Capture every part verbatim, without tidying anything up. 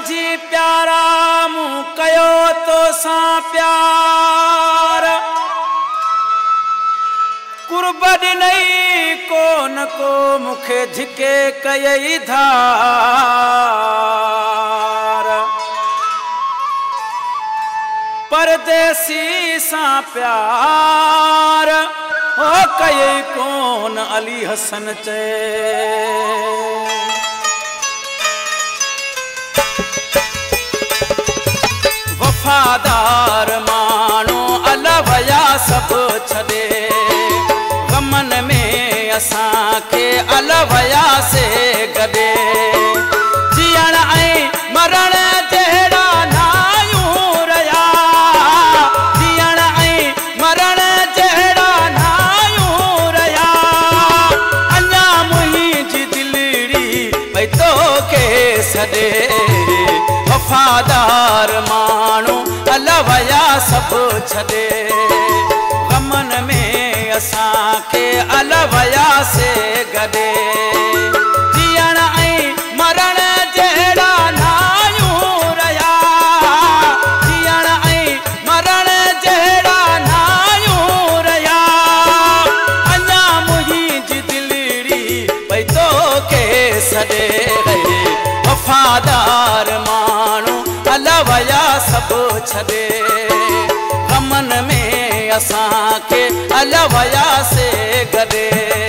समझी प्यारा मूं कयो तो सां प्यार कुर्ब ॾिनई को न को मूंखे झिके कयई धार परदेसी सां प्यार हो कयई कोन अली हसन चए वफादार मानो अलवया सब छदे गमन में असां के अलवया से गदे जियण ऐं मरण जहिड़ा नायूं रया जियण ऐं मरण जहिड़ा नायूं रया अञा मुंहिंजी दिलड़ी भई तोखे सॾे वफादार माण्हू अलवया सब छॾे गमन में असां के अलवया से गॾे जियण ऐं मरण जहिड़ा नायूं रया जियण ऐं मरण जहिड़ा नायूं रया अञा मुंहिंजी दिलड़ी भई तोखे सॾे वफादार माण्हू अलवया सब छॾे गमन में असां के अलवया से गॾे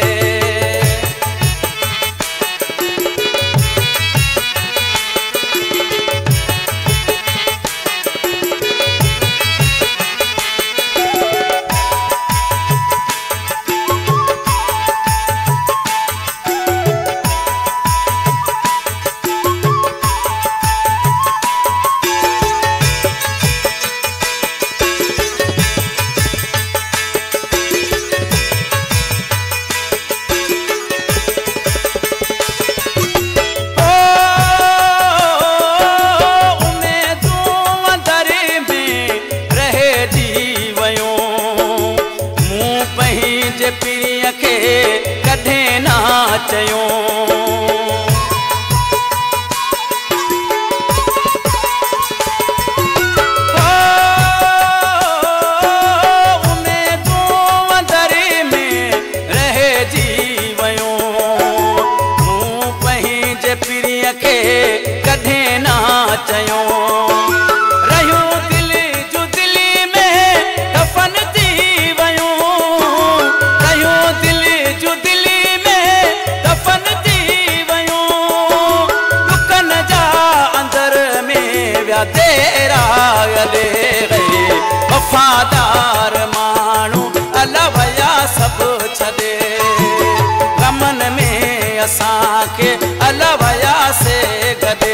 पीअ खे कॾहिं ना चयो उमेदूं अंदरि में रहिजी वियो मूं पंहिंजे पीअ खे कॾहिं ना चयो तेरा गले गए वफादार माण्हू अलवया सब छॾे गमन में असां के अलवया से गॾे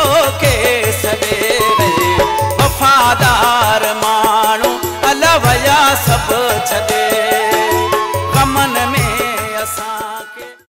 तोखे छॾे वफादार माण्हू अलवया सभु छॾे